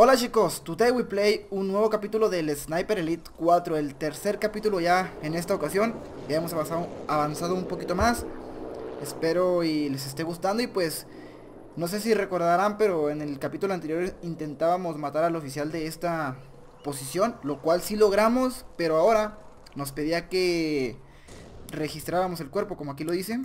Hola chicos, today we play un nuevo capítulo del Sniper Elite 4, el tercer capítulo ya en esta ocasión. Ya hemos avanzado un poquito más. Espero y les esté gustando y pues no sé si recordarán, pero en el capítulo anterior intentábamos matar al oficial de esta posición, lo cual sí logramos, pero ahora nos pedía que registráramos el cuerpo, como aquí lo dicen.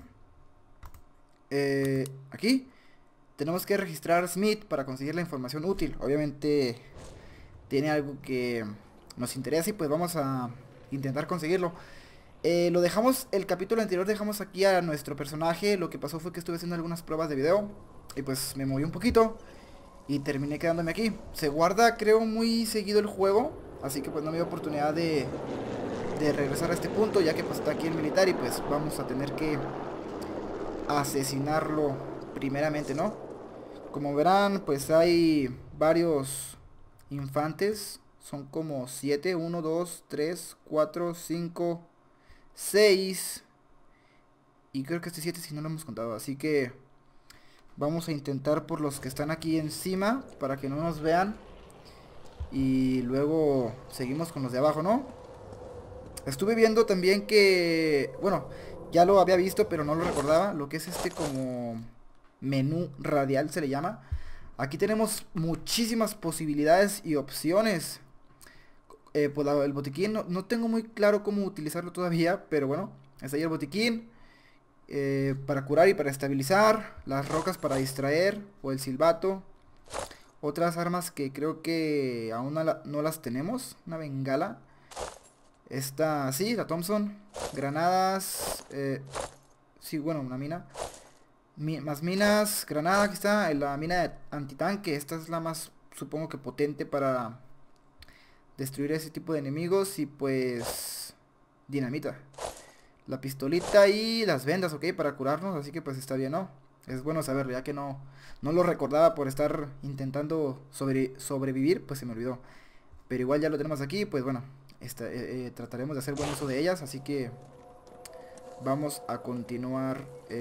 Aquí tenemos que registrar Smith para conseguir la información útil. Obviamente tiene algo que nos interesa y pues vamos a intentar conseguirlo. Lo dejamos, el capítulo anterior dejamos aquí a nuestro personaje. Lo que pasó fue que estuve haciendo algunas pruebas de video y pues me moví un poquito y terminé quedándome aquí. Se guarda creo muy seguido el juego, así que pues no me dio oportunidad de regresar a este punto, ya que pues está aquí el militar y pues vamos a tener que asesinarlo primeramente, ¿no? Como verán, pues hay varios infantes. Son como 7, 1, 2, 3, 4, 5, 6. Y creo que este 7 si no lo hemos contado. Así que vamos a intentar por los que están aquí encima para que no nos vean. Y luego seguimos con los de abajo, ¿no? Estuve viendo también que, bueno, ya lo había visto pero no lo recordaba. Lo que es este como menú radial se le llama. Aquí tenemos muchísimas posibilidades y opciones. Pues el botiquín no tengo muy claro cómo utilizarlo todavía, pero bueno, está ahí el botiquín. Para curar y para estabilizar, las rocas para distraer o el silbato. Otras armas que creo que aún no las tenemos. Una bengala. Esta, sí, la Thompson. Granadas. Sí, bueno, una mina. Más minas, granada, aquí está, la mina de antitanque. Esta es la más, supongo que potente para destruir ese tipo de enemigos. Y pues dinamita, la pistolita y las vendas, ok, para curarnos. Así que pues está bien, ¿no? Es bueno saberlo, ya que no lo recordaba por estar intentando sobrevivir, pues se me olvidó. Pero igual ya lo tenemos aquí, pues bueno, trataremos de hacer buen uso de ellas. Así que vamos a continuar.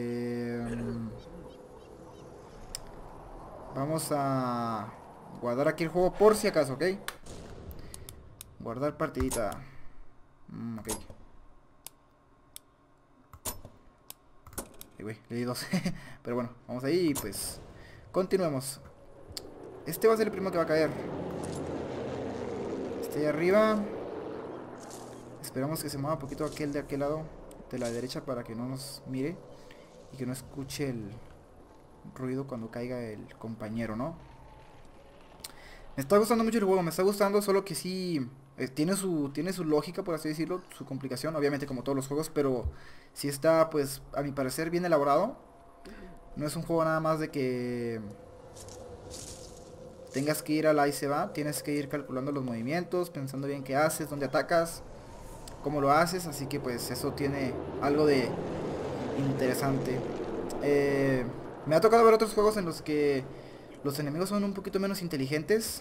Vamos a guardar aquí el juego por si acaso, ¿ok? Guardar partidita. Ok. Ay, güey, le di dos. Pero bueno, vamos ahí y pues continuemos. Este va a ser el primero que va a caer. Este ahí arriba. Esperamos que se mueva un poquito aquel de aquel lado de la derecha para que no nos mire y que no escuche el ruido cuando caiga el compañero, ¿no? Me está gustando mucho el juego, me está gustando, solo que sí tiene su lógica, por así decirlo, su complicación, obviamente como todos los juegos, pero sí está, pues, a mi parecer, bien elaborado. No es un juego nada más de que tengas que ir a la y se va, tienes que ir calculando los movimientos, pensando bien qué haces, dónde atacas, cómo lo haces, así que pues eso tiene algo de interesante. Me ha tocado ver otros juegos en los que los enemigos son un poquito menos inteligentes.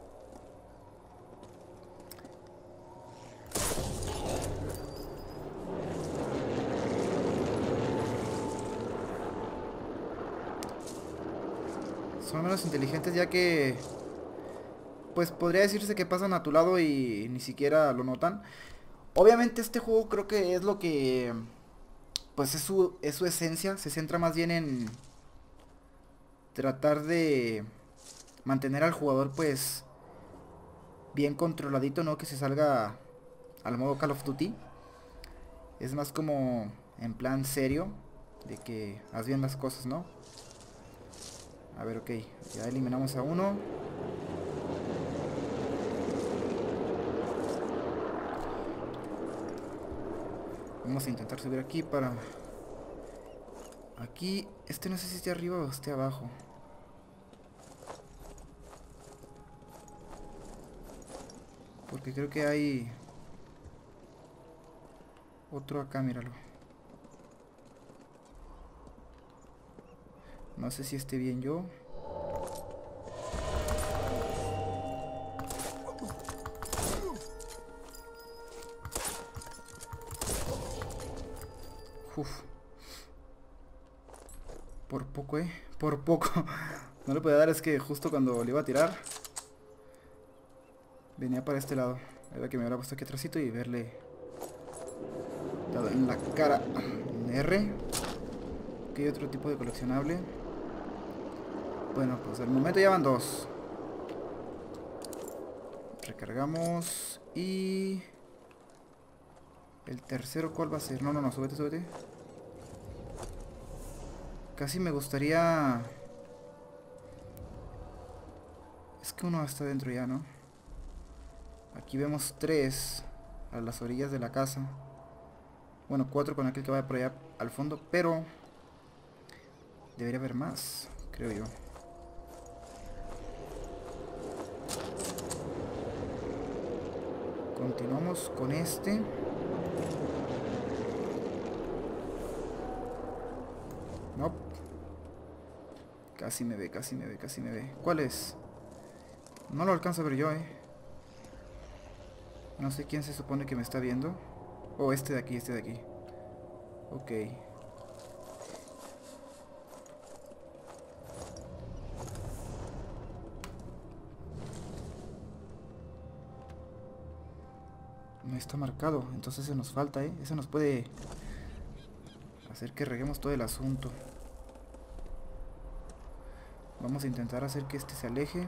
Son menos inteligentes ya que, pues podría decirse que pasan a tu lado y ni siquiera lo notan. Obviamente este juego creo que es lo que, pues es su esencia. Se centra más bien en tratar de mantener al jugador pues bien controladito, no que se salga al modo Call of Duty. Es más como en plan serio, de que haz bien las cosas, ¿no? A ver, ok, ya eliminamos a uno. Vamos a intentar subir aquí para... Aquí, este no sé si esté arriba o esté abajo. Porque creo que hay otro acá, míralo. No sé si esté bien yo. Uf. Por poco, por poco. No le podía dar, es que justo cuando le iba a tirar Venía para este lado. Era que me hubiera puesto aquí atrásito y verle dado en la cara. Un R. Ok, otro tipo de coleccionable. Bueno, pues al momento ya van 2. Recargamos. Y... ¿el tercero cuál va a ser? No, súbete, súbete. Casi me gustaría... es que uno está dentro ya, ¿no? Aquí vemos 3 a las orillas de la casa. Bueno, 4 con aquel que va por allá al fondo, pero... debería haber más, creo yo. Continuamos con este. No. Casi me ve, casi me ve, casi me ve. ¿Cuál es? No lo alcanzo a ver yo, No sé quién se supone que me está viendo. Oh, este de aquí, este de aquí. Ok. No está marcado, entonces se nos falta, Eso nos puede hacer que reguemos todo el asunto. Vamos a intentar hacer que este se aleje.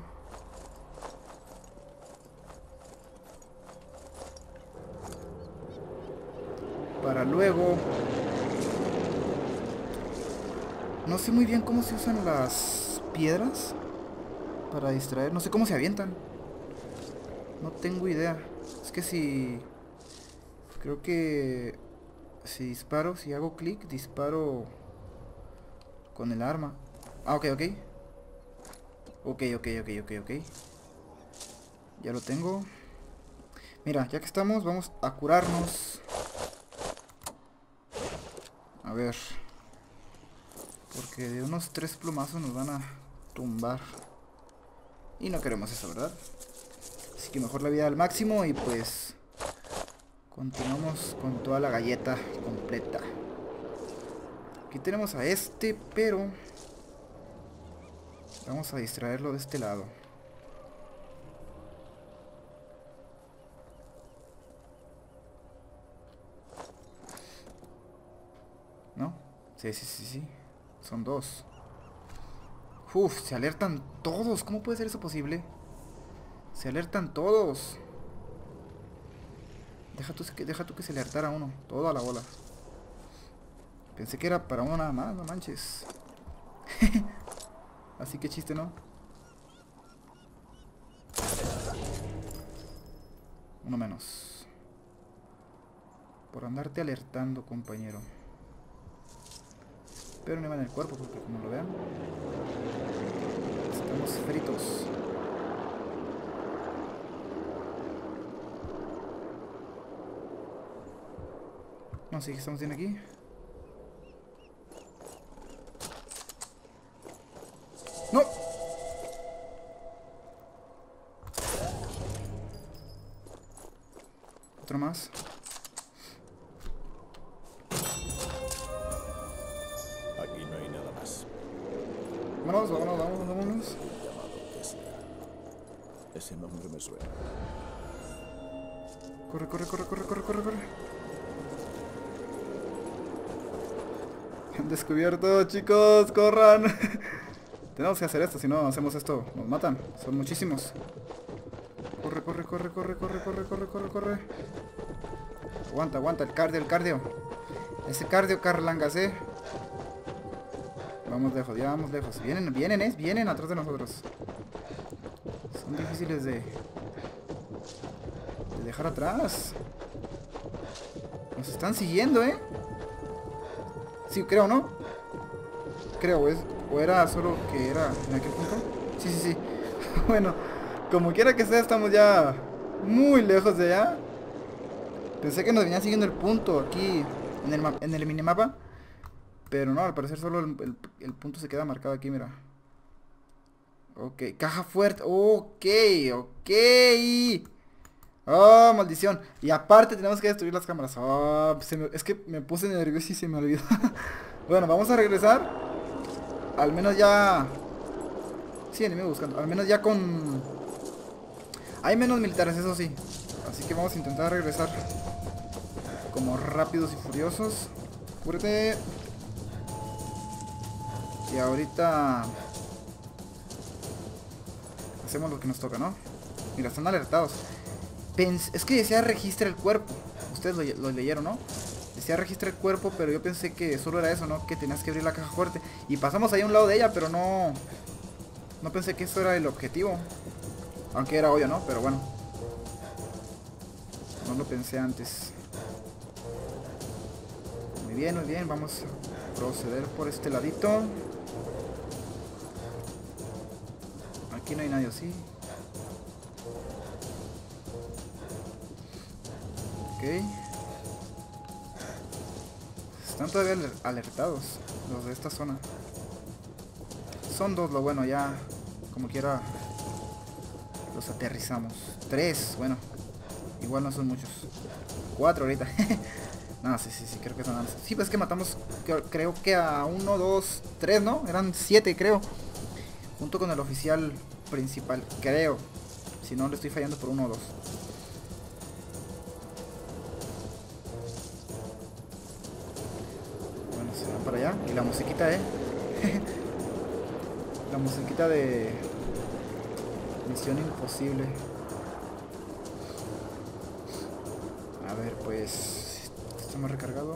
Para luego... no sé muy bien cómo se usan las piedras para distraer. No sé cómo se avientan. No tengo idea. Es que si... creo que... si disparo, si hago clic, disparo con el arma. Ah, ok. Ok. Ya lo tengo. Mira, ya que estamos, vamos a curarnos. A ver. Porque de unos 3 plumazos nos van a tumbar. Y no queremos eso, ¿verdad? Así que mejor la vida al máximo y pues... continuamos con toda la galleta completa. Aquí tenemos a este, pero... vamos a distraerlo de este lado. ¿No? Sí. Son 2. Uf, se alertan todos. ¿Cómo puede ser eso posible? Se alertan todos. Deja tú que se alertara uno. Toda la bola. Pensé que era para uno nada más, no manches. Así que chiste, ¿no? Uno menos. Por andarte alertando, compañero. Pero no iba en el cuerpo porque como lo vean, estamos fritos. No, sí, estamos bien aquí. ¡No! Otro más. Aquí no hay nada más. Vámonos. Llamado Kessler. Ese nombre me suena. Corre. Han descubierto, chicos, corran. Tenemos que hacer esto, si no hacemos esto, nos matan. Son muchísimos. Corre. Aguanta, el cardio. Ese cardio, Carlangas, Vamos lejos, ya vamos lejos. Vienen atrás de nosotros. Son difíciles de dejar atrás. Nos están siguiendo, Sí, creo, ¿no? Creo, o era solo que era en aquel punto. Sí. Bueno, como quiera que sea, estamos ya muy lejos de allá. Pensé que nos venía siguiendo el punto aquí en el minimapa. Pero no, al parecer solo el punto se queda marcado aquí, mira. Ok, caja fuerte. Ok. Oh, maldición. Y aparte tenemos que destruir las cámaras. Oh, es que me puse nervioso y se me olvidó. Bueno, vamos a regresar. Al menos ya... sí, enemigo buscando. Al menos ya con... Hay menos militares, eso sí. Así que vamos a intentar regresar como rápidos y furiosos. Cúbrete. Y ahorita hacemos lo que nos toca, ¿no? Mira, están alertados. Es que decía registra el cuerpo. Ustedes lo leyeron, ¿no? Decía registra el cuerpo, pero yo pensé que solo era eso, ¿no? Que tenías que abrir la caja fuerte. Y pasamos ahí a un lado de ella, pero no pensé que eso era el objetivo. Aunque era obvio, ¿no? Pero bueno, no lo pensé antes. Muy bien, muy bien. Vamos a proceder por este ladito. Aquí no hay nadie, ¿sí? Ok. Están todavía alertados los de esta zona. Son dos, lo bueno, ya como quiera los aterrizamos. 3, bueno, igual no son muchos. 4 ahorita. No, sí, creo que son más. Sí, pues que matamos, creo que a 1, 2, 3, ¿no? Eran 7, creo. Junto con el oficial principal, creo. Si no, le estoy fallando por 1 o 2. Bueno, se van para allá. Y la musiquita, la musiquita de Misión Imposible. A ver, pues estamos recargados.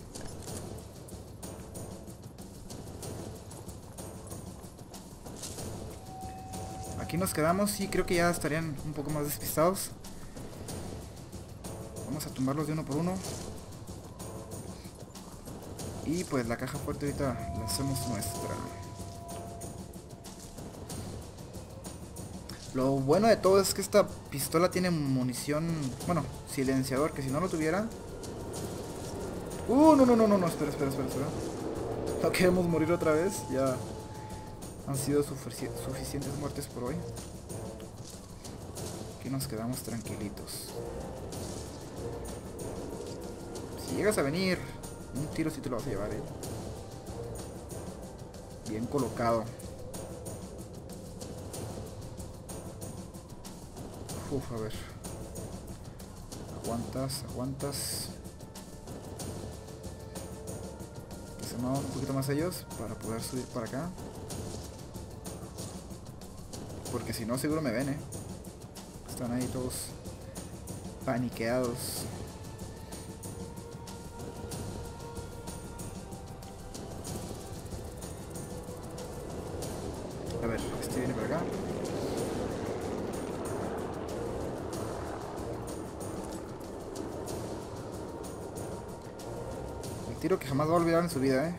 Aquí nos quedamos y creo que ya estarían un poco más despistados. Vamos a tumbarlos de uno por uno. Y pues la caja fuerte ahorita la hacemos nuestra. Lo bueno de todo es que esta pistola tiene munición, bueno, silenciador, que si no lo tuviera... no, espera. No queremos morir otra vez, ya han sido suficientes muertes por hoy. Aquí nos quedamos tranquilitos. Si llegas a venir, un tiro sí te lo vas a llevar, Bien colocado. A ver. Aguantas. Que se muevan un poquito más ellos para poder subir para acá. Porque si no, seguro me ven, Están ahí todos paniqueados. A ver, este viene para acá. Tiro que jamás va a olvidar en su vida,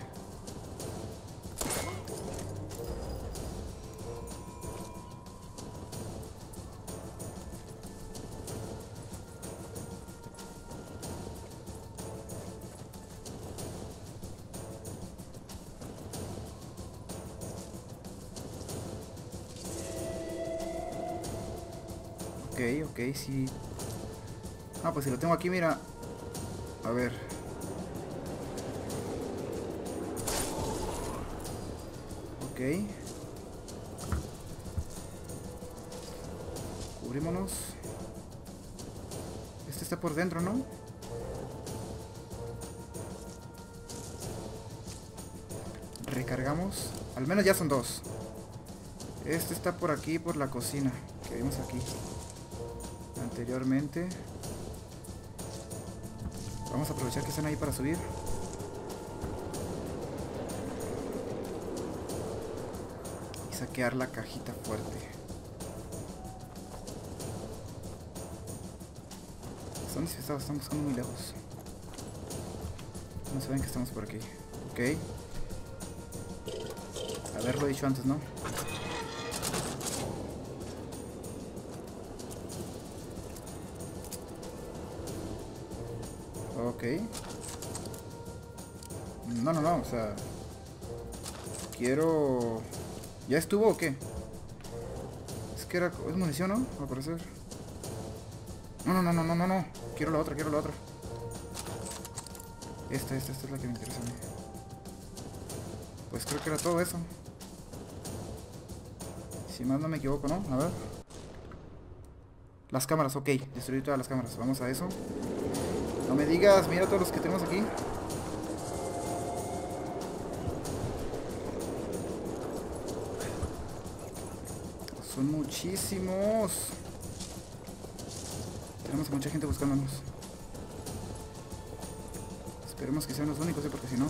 Ok, sí. Ah, pues si lo tengo aquí, mira. A ver. Ok. Cubrímonos. Este está por dentro, ¿no? Recargamos. Al menos ya son 2. Este está por aquí, por la cocina, que vimos aquí anteriormente. Vamos a aprovechar que están ahí para subir. Y saquear la cajita fuerte. Están despistados, están buscando muy lejos. No se ven que estamos por aquí. Ok. Haberlo dicho antes, ¿no? Ok. No, o sea... Quiero... ¿Ya estuvo o qué? Es que era... Es munición, ¿no? Al parecer. No. Quiero la otra. Esta es la que me interesa a mí. Pues creo que era todo eso. Si más no me equivoco, ¿no? A ver. Las cámaras, ok. Destruir todas las cámaras. Vamos a eso. No me digas, mira todos los que tenemos aquí. Son muchísimos. Tenemos mucha gente buscándonos. Esperemos que sean los únicos, porque si no...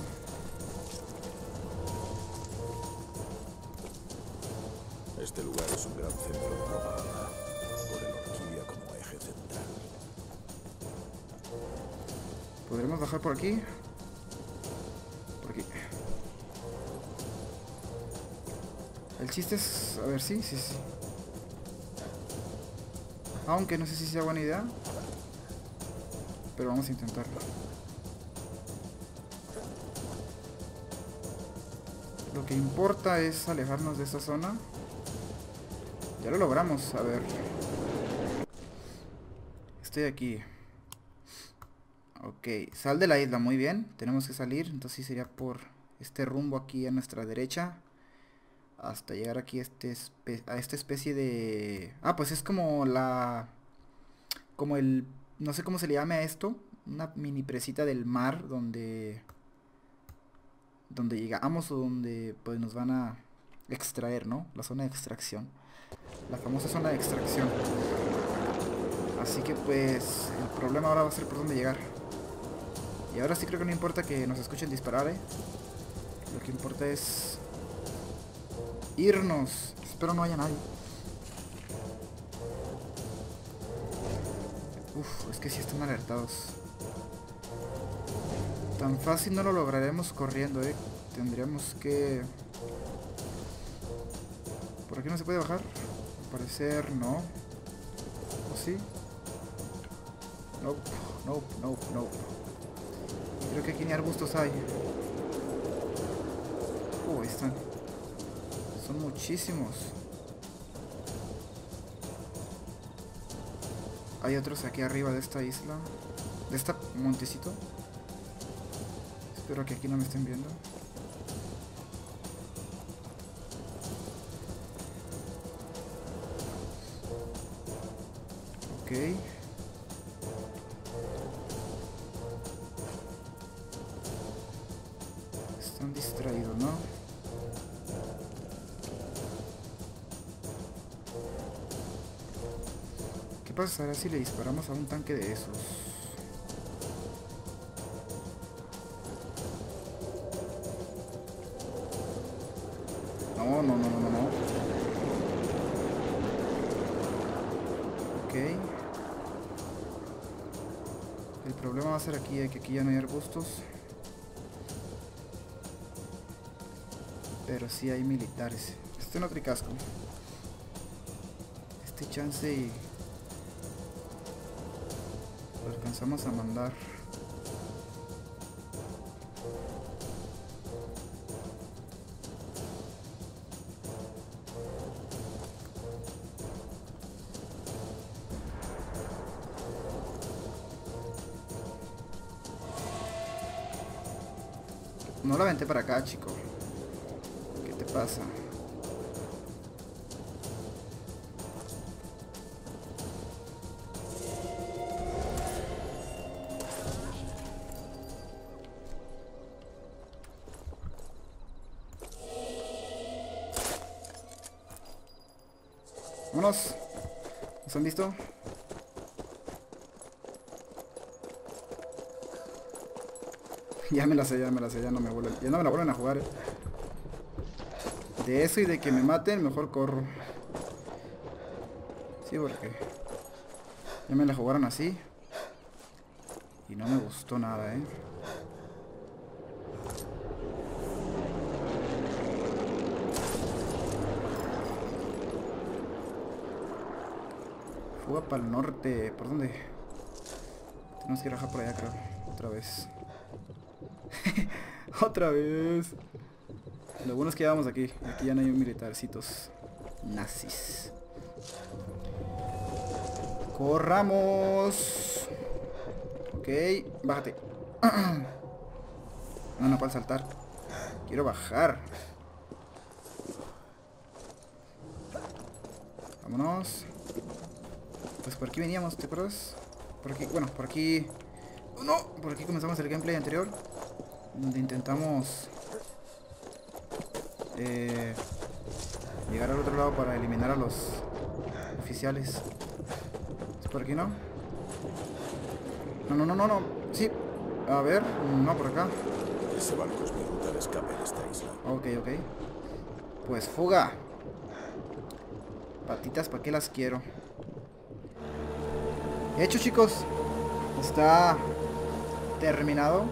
Este lugar es un gran centro de propaganda, con el Orquídea como eje central. ¿Podremos bajar por aquí? Por aquí. El chiste es... A ver, sí. Aunque no sé si sea buena idea. Pero vamos a intentarlo. Lo que importa es alejarnos de esta zona. Ya lo logramos, a ver. Estoy aquí. Ok, sal de la isla, muy bien. Tenemos que salir, entonces sí sería por este rumbo aquí a nuestra derecha. Hasta llegar aquí a esta especie de... Ah, pues es como la... Como el... No sé cómo se le llame a esto. Una mini presita del mar donde llegamos o donde pues nos van a extraer, ¿no? La zona de extracción. La famosa zona de extracción. Así que pues el problema ahora va a ser por dónde llegar. Y ahora sí creo que no importa que nos escuchen disparar, ¿eh? Lo que importa es irnos. Espero no haya nadie. Uf, es que sí están alertados. Tan fácil no lo lograremos corriendo, ¿eh? Tendríamos que... ¿Por aquí no se puede bajar? Al parecer no. ¿O sí? Nope. Creo que aquí ni arbustos hay. Ahí están. Son muchísimos. Hay otros aquí arriba de esta isla. De este montecito. Espero que aquí no me estén viendo. Ok. Están distraídos, ¿no? ¿Qué pasará si le disparamos a un tanque de esos? No. Ok. El problema va a ser aquí, que aquí ya no hay arbustos. Pero sí hay militares. Este no trae casco. Este chance y... lo alcanzamos a mandar. No la aventé para acá, chico. ¿Qué te pasa? Vámonos. ¿Nos han visto? Ya me la sé, ya no me la vuelven a jugar. De eso y de que me maten, mejor corro. Sí, porque ya me la jugaron así. Y no me gustó nada, Fuga para el norte. ¿Por dónde? Tenemos que bajar por allá, creo. Otra vez. Otra vez. Lo bueno es que ya vamos aquí. Aquí ya no hay militarcitos nazis. Corramos. Ok, bájate. No puedo saltar. Quiero bajar. Vámonos. Pues por aquí veníamos, ¿te acuerdas? Por aquí, bueno, por aquí... No, por aquí comenzamos el gameplay anterior, donde intentamos llegar al otro lado para eliminar a los oficiales. ¿Es por aquí, no? No, no, no, no, no. Sí. A ver, no, por acá. Ese barco es mi ruta de escape de esta isla. Ok, ok. Pues fuga. Patitas, ¿para qué las quiero? Hecho, chicos. Está terminado.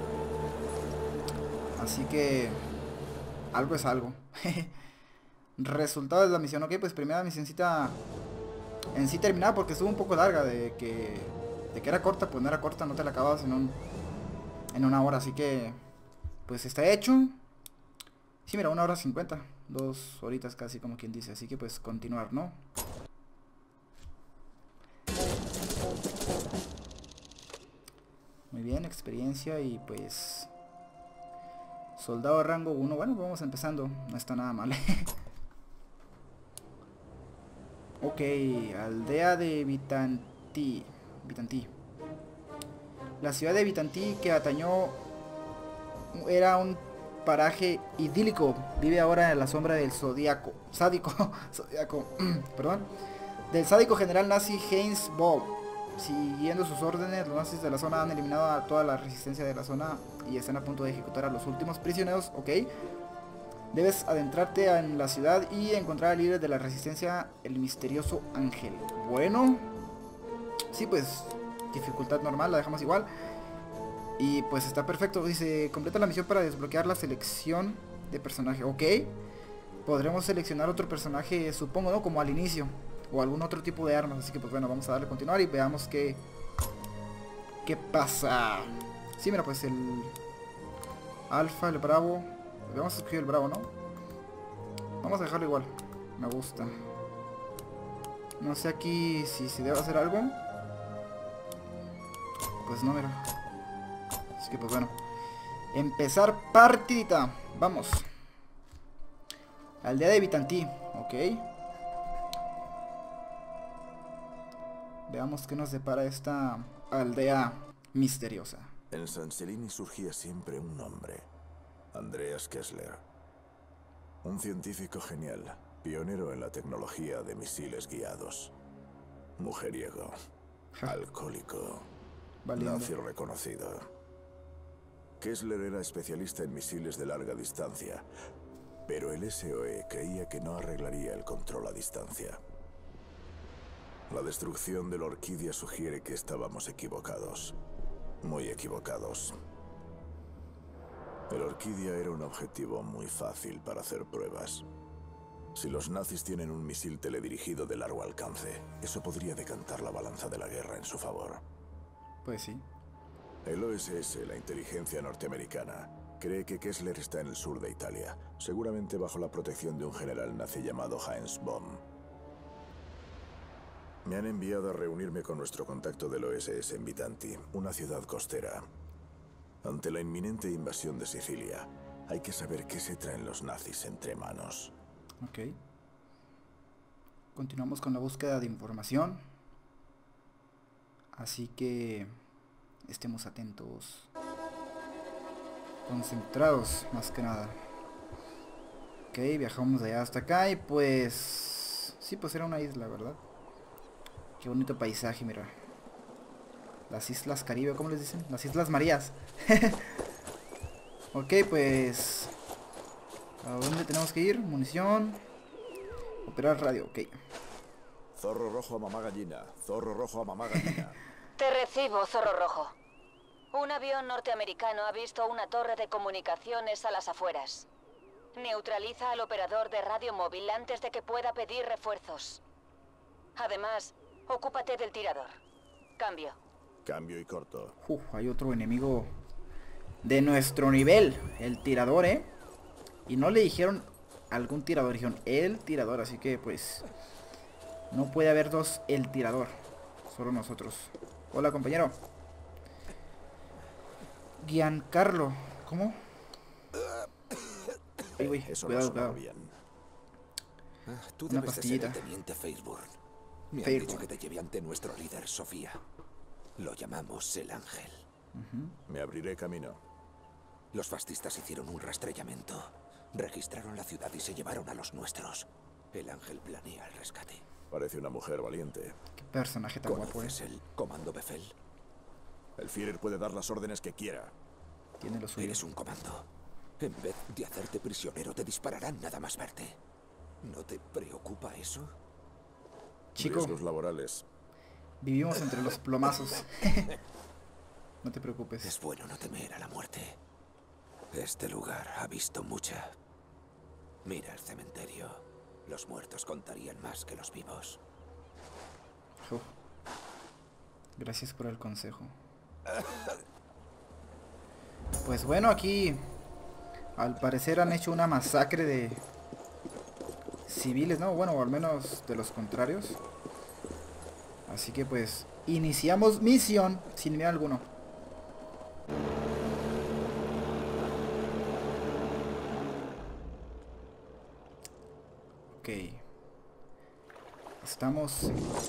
Así que algo es algo. Resultado de la misión. Ok, pues primera misioncita en sí terminada, porque estuvo un poco larga. De que era corta, pues no era corta. No te la acabas en una hora. Así que pues está hecho. Sí, mira, 1 hora 50. 2 horitas casi, como quien dice. Así que pues continuar, ¿no? Muy bien, experiencia y pues... Soldado de rango 1. Bueno, vamos empezando. No está nada mal. Ok, aldea de Vitantí. La ciudad de Vitantí, que atañó era un paraje idílico, vive ahora en la sombra del sádico, perdón, del sádico general nazi Heinz Böll. Siguiendo sus órdenes, los nazis de la zona han eliminado a toda la resistencia de la zona y están a punto de ejecutar a los últimos prisioneros. Ok, debes adentrarte en la ciudad y encontrar al líder de la resistencia, el misterioso Ángel. Bueno, sí, pues dificultad normal, la dejamos igual. Y pues está perfecto. Dice, completa la misión para desbloquear la selección de personaje. Ok, podremos seleccionar otro personaje, supongo, ¿no? Como al inicio, o algún otro tipo de armas. Así que pues bueno, vamos a darle a continuar y veamos qué pasa. Sí, mira, pues el Alfa, el Bravo. Vamos a escoger el Bravo, ¿no? Vamos a dejarlo igual. Me gusta. No sé aquí si se debe hacer algo. Pues no, mira. Así que pues bueno, empezar partidita. Vamos. Aldea de Vitantí. Ok. Veamos qué nos depara esta aldea misteriosa. En San Celini surgía siempre un nombre. Andreas Kessler. Un científico genial, pionero en la tecnología de misiles guiados. Mujeriego. Alcohólico. Valiendo. Nazi reconocido. Kessler era especialista en misiles de larga distancia, pero el SOE creía que no arreglaría el control a distancia. La destrucción de la Orquídea sugiere que estábamos equivocados. Muy equivocados. El Orquídea era un objetivo muy fácil para hacer pruebas. Si los nazis tienen un misil teledirigido de largo alcance, eso podría decantar la balanza de la guerra en su favor. Pues sí. El OSS, la inteligencia norteamericana, cree que Kessler está en el sur de Italia, seguramente bajo la protección de un general nazi llamado Heinz Böll. Me han enviado a reunirme con nuestro contacto del OSS en Vitantí, una ciudad costera. Ante la inminente invasión de Sicilia, hay que saber qué se traen los nazis entre manos. Ok. Continuamos con la búsqueda de información. Así que estemos atentos. Concentrados, más que nada. Ok, viajamos de allá hasta acá y pues... Sí, pues era una isla, ¿verdad? Qué bonito paisaje, mira. Las Islas Caribe, ¿cómo les dicen? Las Islas Marías. Ok, pues... ¿a dónde tenemos que ir? Munición. Operar radio, ok. Zorro rojo a mamá gallina. Zorro rojo a mamá gallina. Te recibo, Zorro Rojo. Un avión norteamericano ha visto una torre de comunicaciones a las afueras. Neutraliza al operador de radio móvil antes de que pueda pedir refuerzos. Además, ocúpate del tirador. Cambio. Cambio y corto. Hay otro enemigo de nuestro nivel, el tirador, ¿eh? Y no le dijeron algún tirador, dijeron el tirador, así que pues no puede haber dos el tirador, solo nosotros. Hola, compañero. Giancarlo, ¿cómo? Ay, Eso cuidado, no sonaba cuidado. bien. Tú Una debes de ser pastillita. el teniente Facebook. Me han Fairborn. dicho que te lleve ante nuestro líder, Sofía. Lo llamamos el Ángel. Me abriré camino. Los fascistas hicieron un rastrellamiento. Registraron la ciudad y se llevaron a los nuestros. El Ángel planea el rescate. Parece una mujer valiente. Qué personaje tan guapo ¿Conoces el Comando Befehl? El Führer puede dar las órdenes que quiera. Tiene lo suyo. Eres un comando. En vez de hacerte prisionero, te dispararán nada más verte. ¿No te preocupa eso? Chico, Riesgos laborales. vivimos entre los plomazos. No te preocupes. Es bueno no temer a la muerte. Este lugar ha visto mucha. Mira el cementerio. Los muertos contarían más que los vivos. Uf. Gracias por el consejo. Pues bueno, aquí al parecer han hecho una masacre de civiles, ¿no? Bueno, o al menos de los contrarios. Así que pues iniciamos misión sin miedo alguno. Ok. Estamos...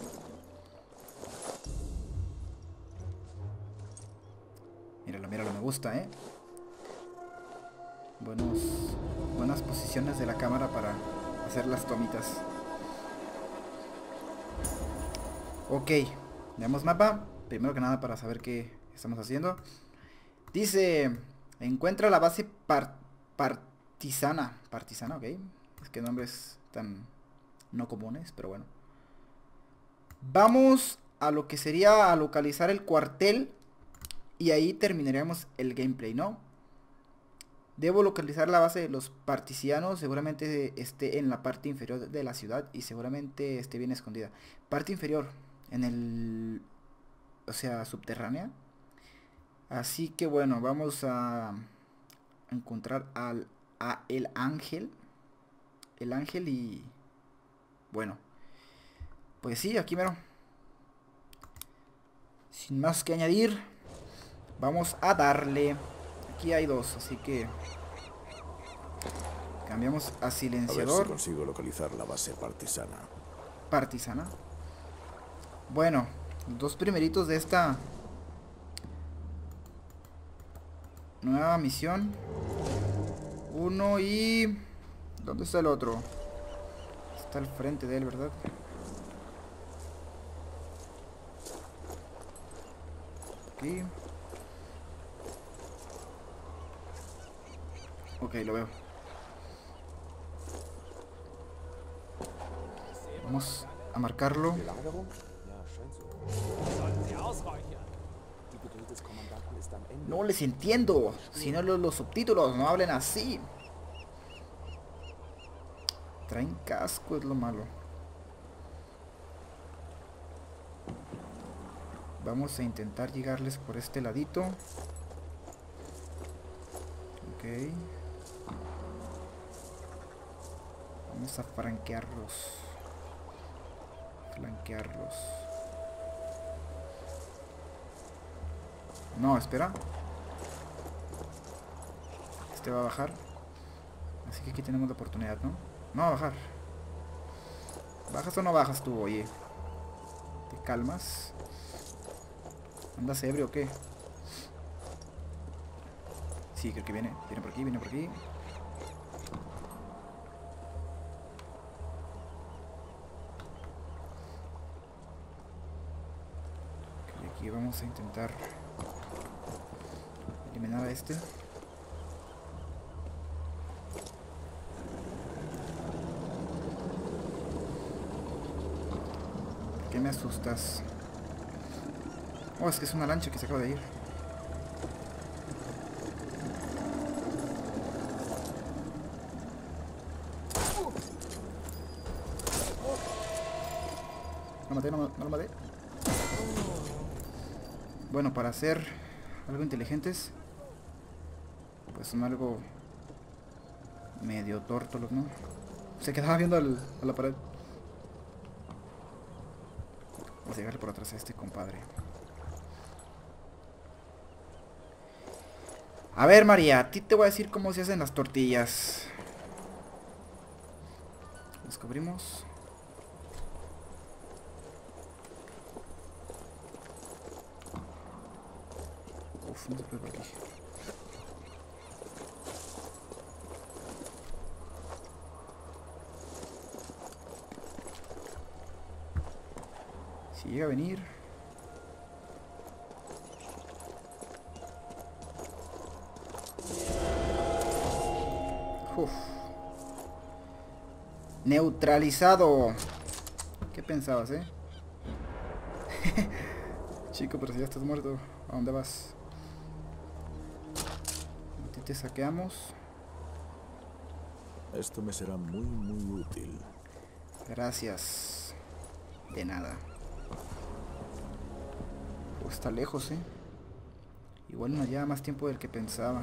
Míralo, míralo, me gusta, ¿eh? Buenas posiciones de la cámara para hacer las tomitas. Ok, veamos mapa. Primero que nada para saber qué estamos haciendo. Dice, encuentra la base partisana. Partisana, ok. Es que nombres tan no comunes, pero bueno. Vamos a lo que sería a localizar el cuartel. Y ahí terminaremos el gameplay, ¿no? Debo localizar la base de los partisianos. Seguramente esté en la parte inferior de la ciudad. Y seguramente esté bien escondida. Parte inferior. En el... O sea, subterránea. Así que bueno, vamos a encontrar a el ángel. El ángel y... Bueno. Pues sí, aquí mero. Sin más que añadir, vamos a darle. Aquí hay dos, así que cambiamos a A ver si silenciador. consigo localizar la base partisana. Partisana. Bueno, los dos primeritos de esta nueva misión. Uno y... ¿Dónde está el otro? Está al frente de él, ¿verdad? Aquí. Ok, lo veo. Vamos a marcarlo. No les entiendo. Si no los subtítulos no hablen así. Traen casco, es lo malo. Vamos a intentar llegarles por este ladito. Ok. Vamos a flanquearlos. No, espera. Este va a bajar. Así que aquí tenemos la oportunidad, ¿no? No va a bajar. ¿Bajas o no bajas tú, oye? ¿Te calmas? ¿Andas ebrio o qué? Sí, creo que viene. Viene por aquí, viene por aquí. Ok, aquí vamos a intentar eliminar a este. ¿Por qué me asustas? Oh, es que es una lancha que se acaba de ir. No maté, no lo maté. Bueno, para ser algo inteligentes, pues son algo medio tórtolos, ¿no? Se quedaba viendo a la pared. Vamos a llegarle por atrás a este compadre. A ver, María, a ti te voy a decir cómo se hacen las tortillas. Descubrimos. Uf, no se puede por aquí. Si llega a venir. Uf. Neutralizado. ¿Qué pensabas, Chico, pero si ya estás muerto, ¿a dónde vas? A ti te saqueamos. Esto me será muy, muy útil. Gracias. De nada. Está lejos, Igual nos lleva más tiempo del que pensaba.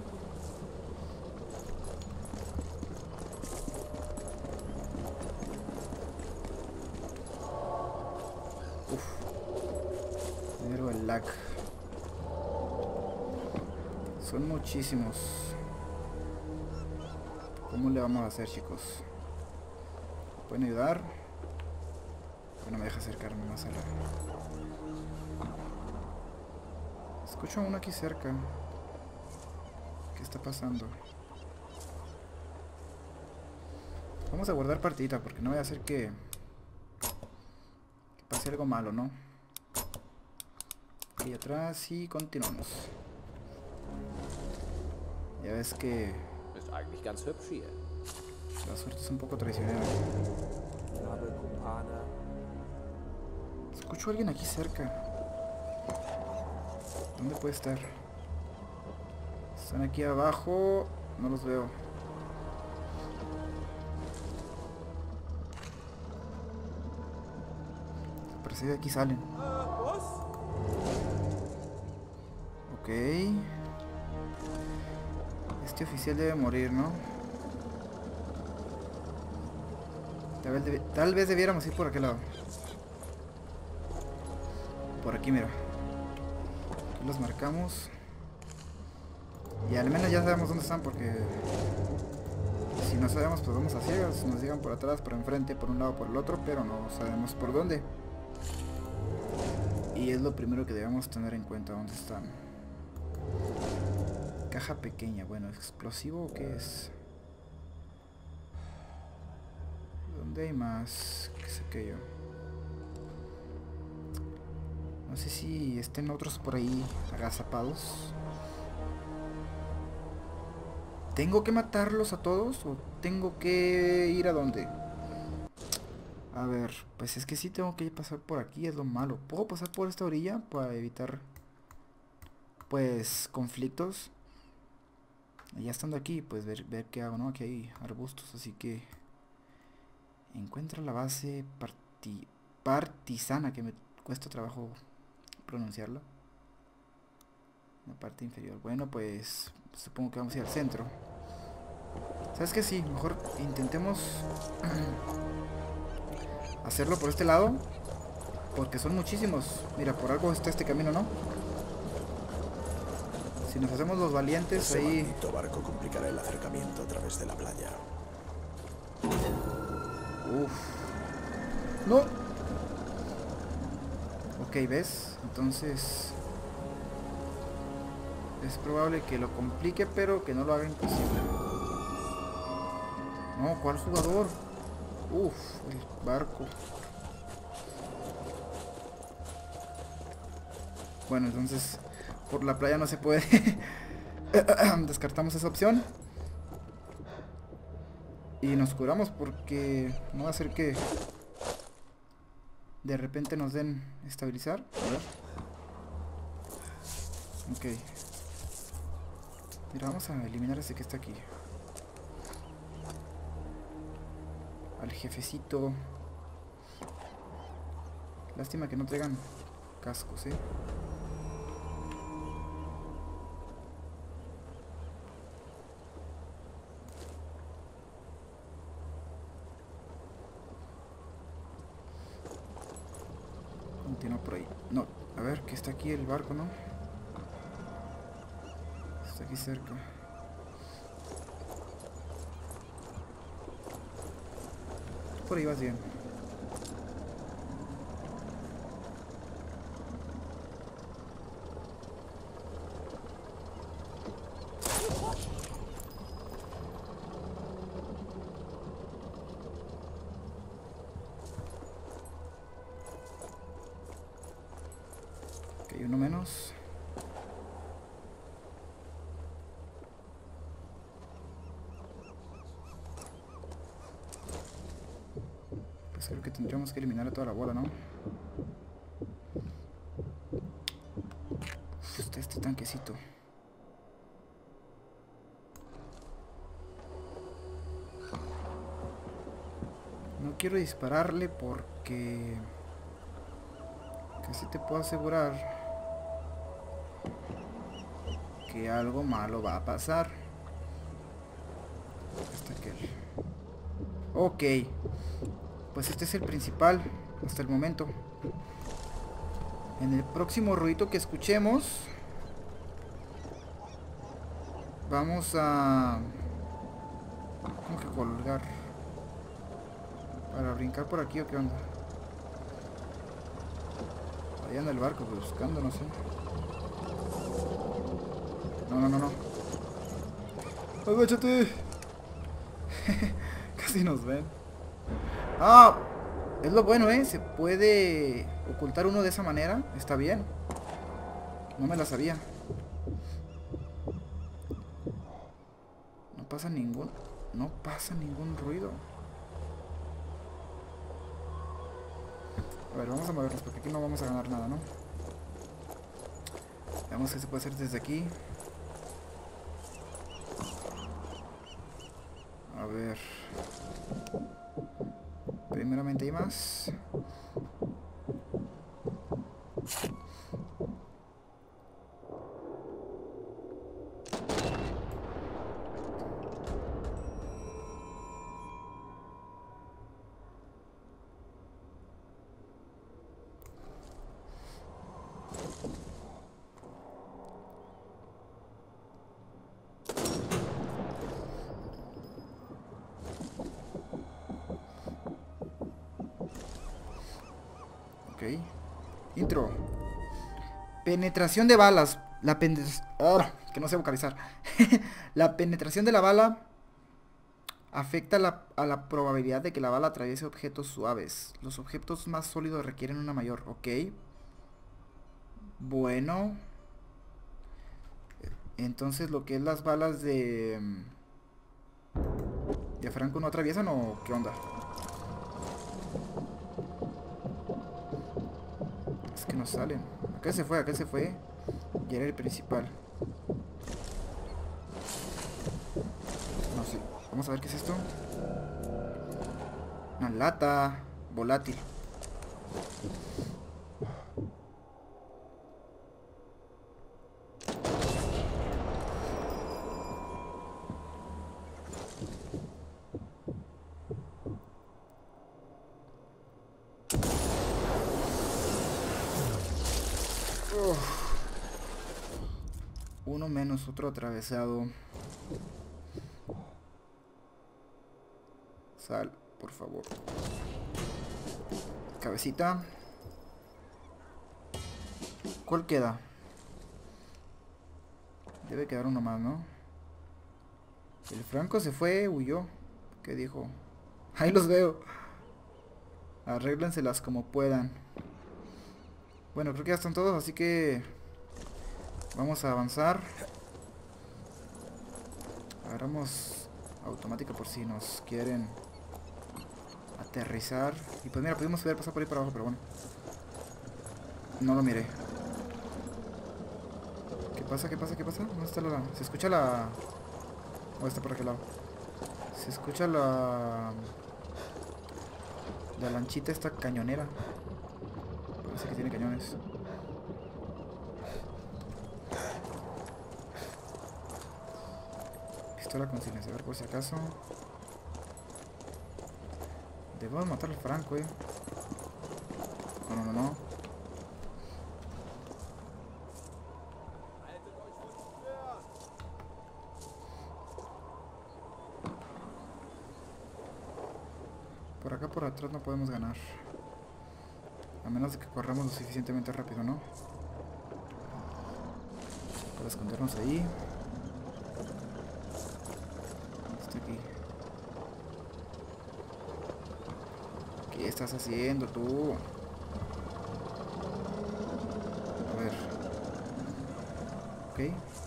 Uf. Primero el lag. Son muchísimos. ¿Cómo le vamos a hacer, chicos? ¿Pueden ayudar? Bueno, me deja acercarme más a la... Escucho a uno aquí cerca. ¿Qué está pasando? Vamos a guardar partidita porque no voy a hacer que pase algo malo, ¿no? Y atrás y continuamos. Ya ves que la suerte es un poco traicionera. Escucho a alguien aquí cerca. ¿Dónde puede estar? Están aquí abajo. No los veo. Parece que de aquí salen. Ok. Este oficial debe morir, ¿no? Tal vez debiéramos ir por aquel lado. Por aquí, mira. Aquí los marcamos. Y al menos ya sabemos dónde están, porque si no sabemos, pues vamos a ciegas. Nos llegan por atrás, por enfrente, por un lado, por el otro, pero no sabemos por dónde. Y es lo primero que debemos tener en cuenta, dónde están. Caja pequeña, bueno, ¿explosivo o qué es? ¿Dónde hay más? ¿Qué sé qué yo? No sé si estén otros por ahí agazapados. ¿Tengo que matarlos a todos o tengo que ir a dónde? A ver, pues es que sí tengo que pasar por aquí, es lo malo. ¿Puedo pasar por esta orilla para evitar, pues, conflictos? Y ya estando aquí, pues ver qué hago, ¿no? Aquí hay arbustos, así que... Encuentra la base partisana, que me cuesta trabajo pronunciarla. La parte inferior. Bueno, pues supongo que vamos a ir al centro. ¿Sabes qué? Sí, mejor intentemos hacerlo por este lado, porque son muchísimos. Mira, por algo está este camino, ¿no? Si nos hacemos los valientes Ese ahí... maldito barco complicará el acercamiento a través de la playa. Uf. No. Ok, ¿ves? Entonces... es probable que lo complique, pero que no lo haga imposible. No, ¿cuál jugador? Uf, el barco. Bueno, entonces por la playa no se puede. Descartamos esa opción. Y nos curamos porque no va a ser que de repente nos den estabilizar. A ver. Ok. Mira, vamos a eliminar ese que está aquí. Al jefecito. Lástima que no traigan cascos, Continúa por ahí. No, a ver, que está aquí el barco, ¿no? Está aquí cerca. Por ahí vas bien. Ok, uno menos. Pues creo que tendríamos que eliminar a toda la bola, ¿no? Uf, este tanquecito. No quiero dispararle porque casi te puedo asegurar que algo malo va a pasar. Hasta aquel. Ok. Pues este es el principal hasta el momento. En el próximo ruido que escuchemos vamos a... ¿Cómo que colgar? ¿Para brincar por aquí o qué onda? Ahí anda el barco buscando, no sé. No. ¡Agáchate! Casi nos ven. ¡Ah! Es lo bueno, ¿eh? Se puede ocultar uno de esa manera. Está bien. No me la sabía. No pasa ningún ruido. A ver, vamos a movernos porque aquí no vamos a ganar nada, ¿no? Veamos qué se puede hacer desde aquí. A ver. Primeramente hay más. Ok. Intro. Penetración de balas. Que no sé vocalizar. La penetración de la bala afecta a la probabilidad de que la bala atraviese objetos suaves. Los objetos más sólidos requieren una mayor. Ok. Bueno. Entonces lo que es las balas de Franco no atraviesan o qué onda. Es que no salen. Aquel se fue. Y era el principal. No sé. Vamos a ver qué es esto. Una lata volátil. Uno menos, otro atravesado. Sal, por favor. Cabecita. ¿Cuál queda? Debe quedar uno más, ¿no? El Franco se fue, huyó. ¿Qué dijo? Ahí los veo. Arréglenselas como puedan. Bueno, creo que ya están todos, así que vamos a avanzar. Agarramos automática por si nos quieren aterrizar. Y pues mira, pudimos haber pasado por ahí para abajo, pero bueno. No lo miré. ¿Qué pasa? ¿Dónde está la...? Se escucha la... ¿O está por aquel lado? Se escucha la... La lanchita esta cañonera. Parece que tiene cañones. Pistola con silenciador por si acaso. Debemos matar al Franco, No. Por acá por atrás no podemos ganar. A menos de que corramos lo suficientemente rápido, ¿no? Para escondernos ahí. Está aquí. ¿Qué estás haciendo tú? A ver. ok.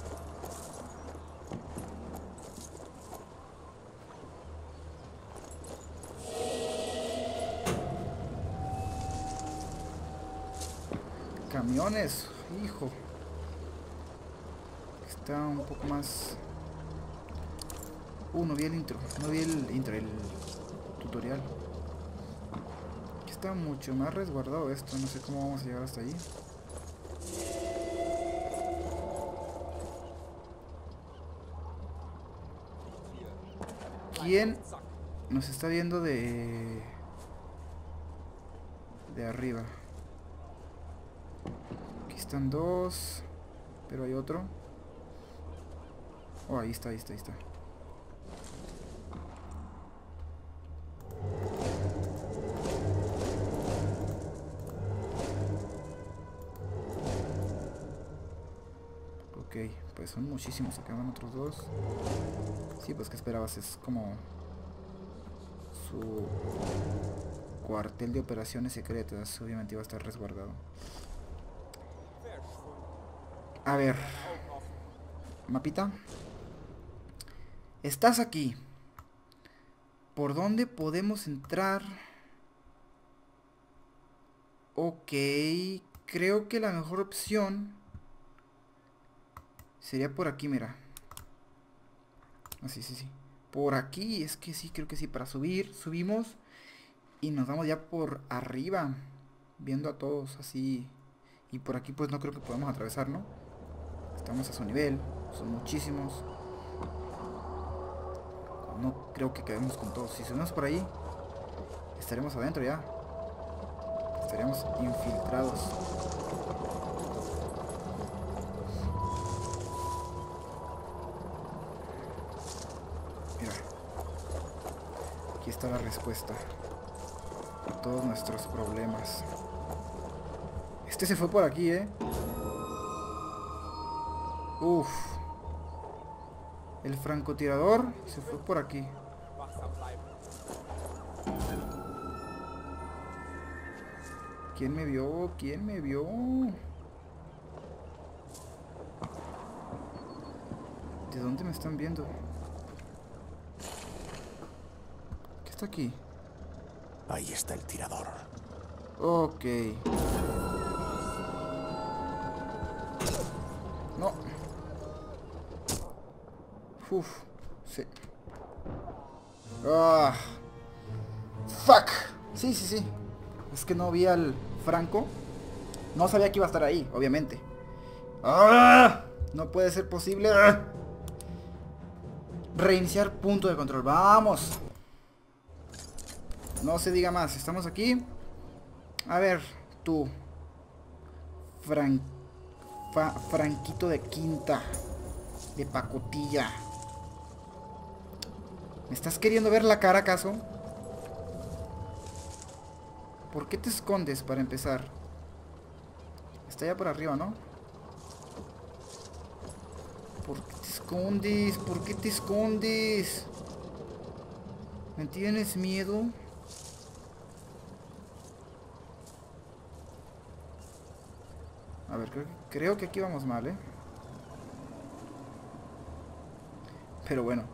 Camiones, hijo. Está un poco más... no vi el intro, el tutorial. Aquí está mucho más resguardado esto, no sé cómo vamos a llegar hasta allí. ¿Quién nos está viendo de arriba? Aquí están dos, pero hay otro. Oh, ahí está. Ok, pues son muchísimos, acá van otros dos. Sí, pues que esperabas, es como su cuartel de operaciones secretas, obviamente iba a estar resguardado. A ver, mapita. Estás aquí. ¿Por dónde podemos entrar? Ok, creo que la mejor opción sería por aquí, mira. Ah, sí. Por aquí, es que sí, creo que sí. Para subir, subimos y nos vamos ya por arriba, viendo a todos así. Y por aquí pues no creo que podamos atravesar, ¿no? Estamos a su nivel, son muchísimos. No creo que quedemos con todos. Si subimos por ahí, estaremos adentro ya. Estaremos infiltrados. Mira, aquí está la respuesta a todos nuestros problemas. Este se fue por aquí, Uf. El francotirador se fue por aquí. ¿Quién me vio? ¿Quién me vio? ¿De dónde me están viendo? ¿Qué está aquí? Ahí está el tirador. Ok. No. Uf. Sí. Ah. Fuck. Sí. Es que no vi al Franco. No sabía que iba a estar ahí, obviamente. ¡Ah! No puede ser posible. ¡Ah! Reiniciar punto de control. Vamos. No se diga más. Estamos aquí. A ver, tú. Franquito de Quinta. De pacotilla. ¿Me estás queriendo ver la cara, acaso? ¿Por qué te escondes para empezar? Está allá por arriba, ¿no? ¿Por qué te escondes? ¿Por qué te escondes? ¿Me tienes miedo? A ver, creo que aquí vamos mal, ¿eh? Pero bueno.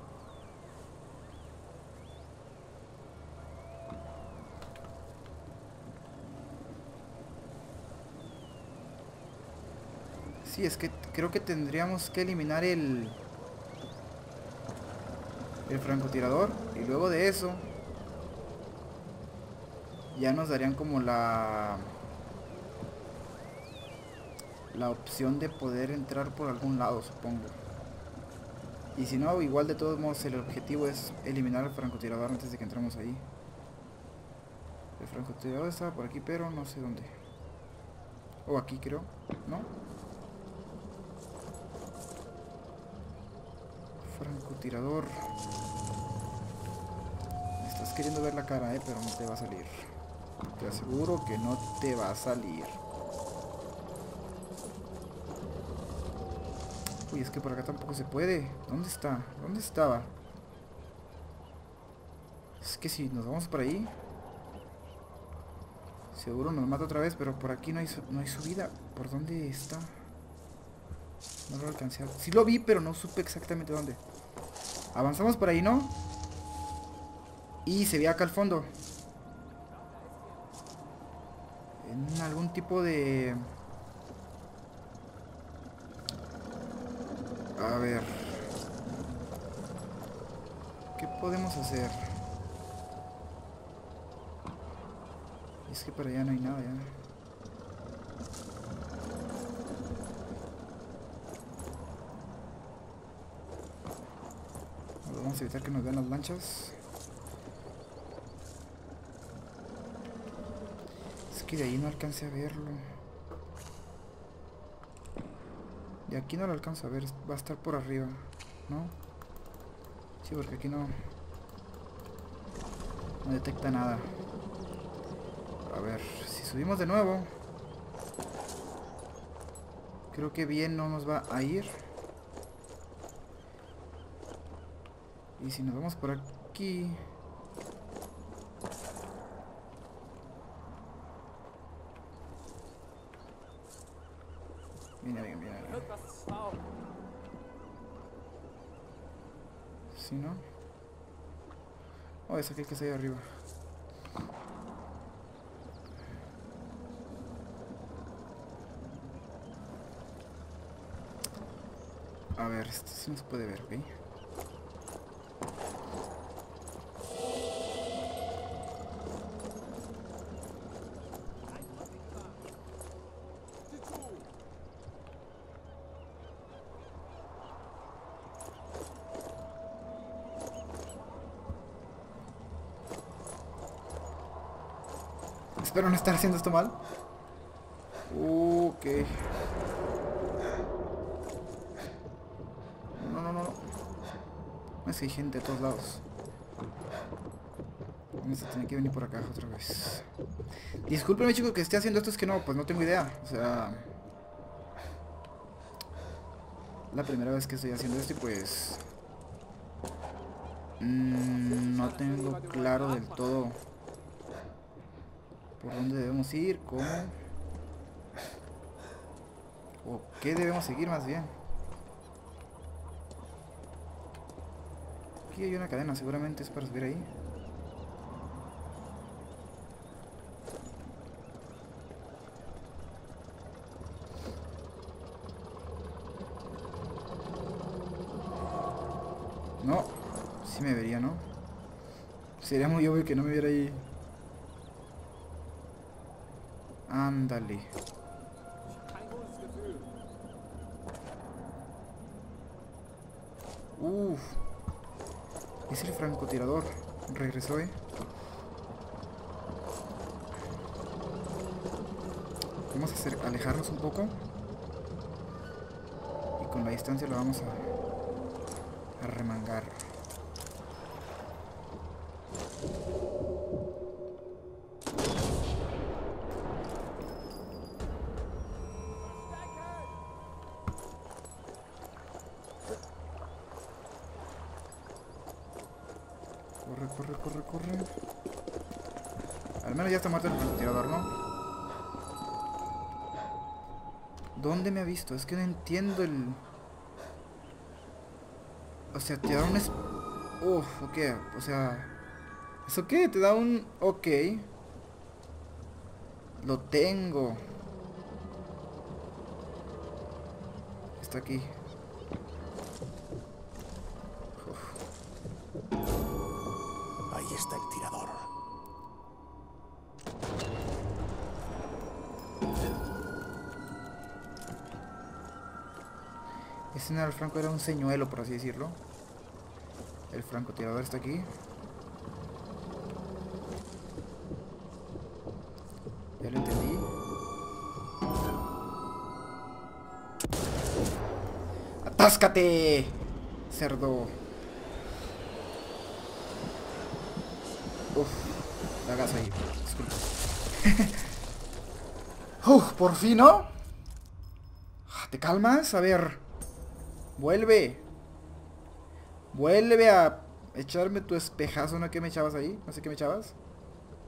Sí, es que creo que tendríamos que eliminar el francotirador. Y luego de eso ya nos darían como la opción de poder entrar por algún lado, supongo. Y si no, igual de todos modos el objetivo es eliminar al francotirador antes de que entremos ahí. El francotirador estaba por aquí, pero no sé dónde. O aquí creo, ¿no? Francotirador. Me estás queriendo ver la cara, pero no te va a salir. Te aseguro que no te va a salir. Uy, es que por acá tampoco se puede. ¿Dónde está? ¿Dónde estaba? Es que si nos vamos por ahí, seguro nos mata otra vez, pero por aquí no hay subida. ¿Por dónde está? No lo alcancé. Sí lo vi, pero no supe exactamente dónde. Avanzamos por ahí, ¿no? Y se ve acá al fondo. En algún tipo de... A ver. ¿Qué podemos hacer? Es que para allá no hay nada ya. Vamos a evitar que nos vean las lanchas. Es que de ahí no alcancé a verlo. De aquí no lo alcanzo a ver. Va a estar por arriba, ¿no? Sí, porque aquí no detecta nada. A ver, si subimos de nuevo, creo que bien no nos va a ir. Y si nos vamos por aquí... Mira bien, mira bien. ¿Sí, no? Oh, es aquel que está ahí arriba. A ver, esto sí no se puede ver, ¿ok? Espero no estar haciendo esto mal. Ok. No, no, no, no. No es que hay gente de todos lados. Vamos a tener que venir por acá otra vez. Discúlpenme, chicos, que esté haciendo esto. Es que no, pues no tengo idea. O sea... La primera vez que estoy haciendo esto y pues... no tengo claro del todo por dónde debemos ir, cómo o qué debemos seguir más bien. Aquí hay una cadena, seguramente es para subir ahí. No, sí me vería, ¿no? Sería muy obvio que no me viera ahí. Ándale. Uff. Es el francotirador. Regresó, Vamos a alejarnos un poco. Y con la distancia lo vamos a remangar. Corre, corre, corre, corre. Al menos ya está muerto el francotirador, ¿no? ¿Dónde me ha visto? Es que no entiendo el... O sea, te da un... Uf, ok. O sea... ¿Eso qué? Te da un... Ok. Lo tengo. Está aquí. Ahí está el tirador. Ese no era el franco, era un señuelo, por así decirlo. El francotirador está aquí. Ya lo entendí. ¡Atáscate! Cerdo. Uf, la gas ahí. Disculpa. Por fin, ¿no? ¿Te calmas? A ver. Vuelve. Vuelve a echarme tu espejazo, ¿no? ¿Qué me echabas ahí? No sé qué me echabas.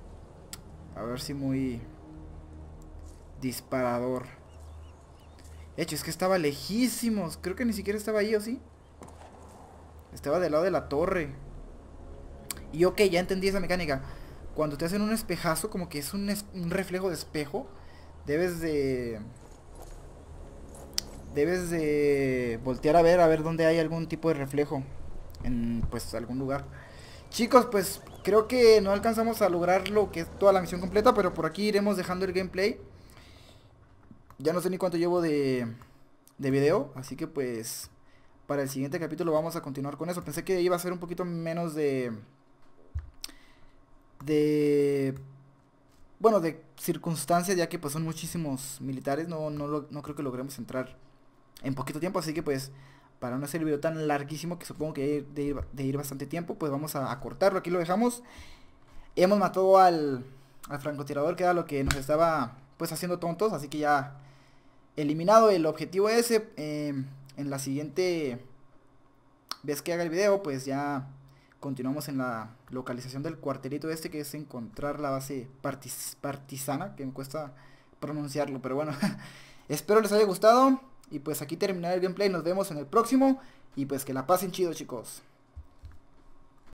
A ver si muy disparador. De hecho, es que estaba lejísimos. Creo que ni siquiera estaba ahí, ¿o sí? Estaba del lado de la torre. Y ok, ya entendí esa mecánica. Cuando te hacen un espejazo, como que es un reflejo de espejo, debes de... Debes de voltear a ver dónde hay algún tipo de reflejo. En, pues, algún lugar. Chicos, pues, creo que no alcanzamos a lograr lo que es toda la misión completa, pero por aquí iremos dejando el gameplay. Ya no sé ni cuánto llevo de video, así que pues... Para el siguiente capítulo vamos a continuar con eso. Pensé que iba a ser un poquito menos bueno, de circunstancias, ya que pues son muchísimos militares. No creo que logremos entrar en poquito tiempo, así que pues para no hacer el video tan larguísimo, que supongo que de ir bastante tiempo, pues vamos a cortarlo. Aquí lo dejamos. Hemos matado al francotirador, que era lo que nos estaba pues haciendo tontos, así que ya eliminado el objetivo ese. En la siguiente vez que haga el video, pues ya continuamos en la localización del cuartelito este, que es encontrar la base partisana, que me cuesta pronunciarlo, pero bueno. Espero les haya gustado y pues aquí terminar el gameplay. Nos vemos en el próximo y pues que la pasen chido, chicos.